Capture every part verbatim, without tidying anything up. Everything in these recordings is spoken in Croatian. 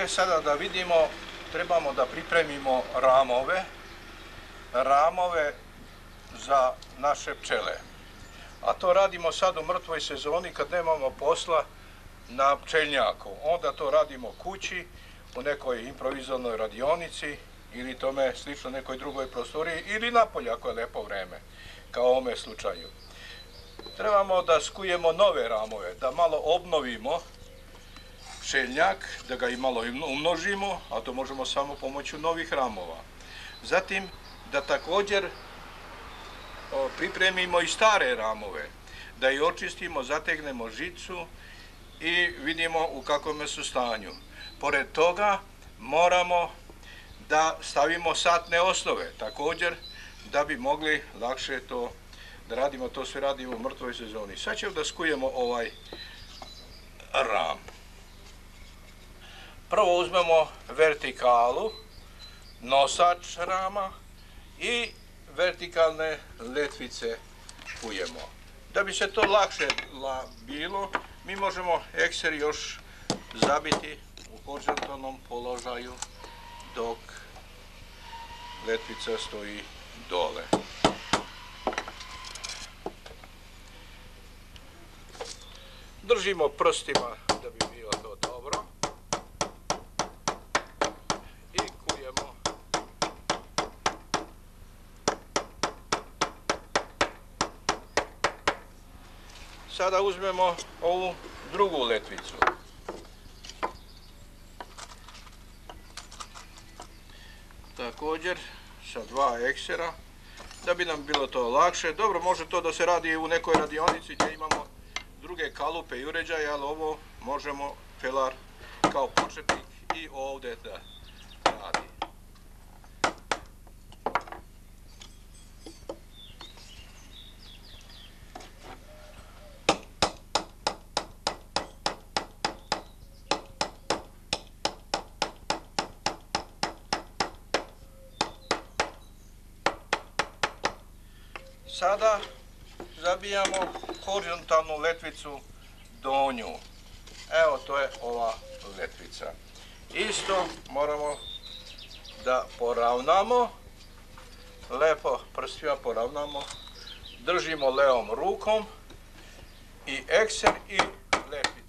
sada da vidimo, trebamo da pripremimo ramove, ramove za naše pčele. A to radimo sad u mrtvoj sezoni kad nemamo posla na pčeljnjaku. Onda to radimo kući, u nekoj improvizovanoj radionici ili tome slično nekoj drugoj prostoriji ili napolje ako je lepo vreme, kao u ovome slučaju. Trebamo da skujemo nove ramove, da malo obnovimo pčeljnjak, da ga i malo umnožimo, a to možemo samo pomoću novih ramova. Zatim da također pripremimo i stare ramove, da ih očistimo, zategnemo žicu i vidimo u kakvom su stanju. Pored toga moramo da stavimo satne osnove, također da bi mogli lakše to da radimo, to sve radimo u mrtvoj sezoni. Sad ćemo da skujemo ovaj ram. Prvo uzmemo vertikalu, nosač rama i vertikalne letvice kujemo. Da bi se to lakše bilo, mi možemo ekser još zabiti u horizontalnom položaju dok letvica stoji dole. Držimo prstima da bi bilo to dobro i kujemo. Sada uzmemo ovu drugu letvicu. Također sa dva eksera, da bi nam bilo to lakše. Dobro, može to da se radi u nekoj radionici gdje imamo druge kalupe i uređaje, ali ovo možemo felar kao početnik i ovdje da radi. Sada zabijamo horizontalnu letvicu donju. Evo, to je ova letvica. Isto moramo da poravnamo, lepo prstima poravnamo, držimo levom rukom i ekser i letvicu.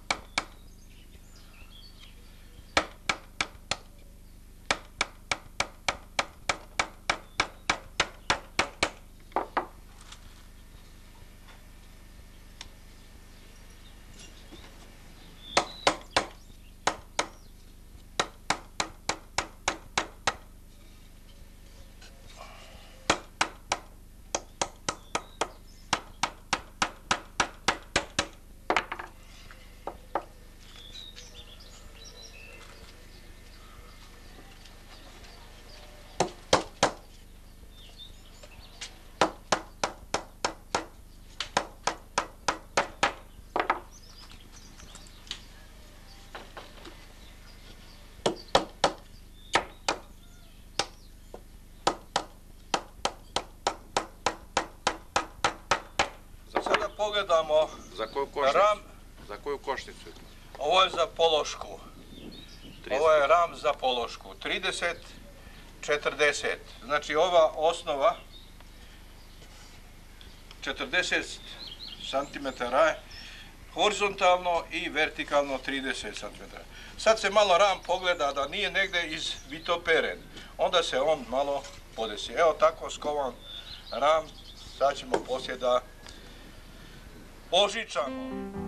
Pogledamo za koju košnicu? Ram. Za koju košnicu? Ovo je za pološku. trideset. Ovo je ram za pološku. trideset četrdeset. Znači ova osnova četrdeset centimetara horizontalno i vertikalno trideset centimetara. Sad se malo ram pogleda da nije negdje izvitoperen. Onda se on malo podesi. Evo tako skovan ram. Sad ćemo poslije da požičamo.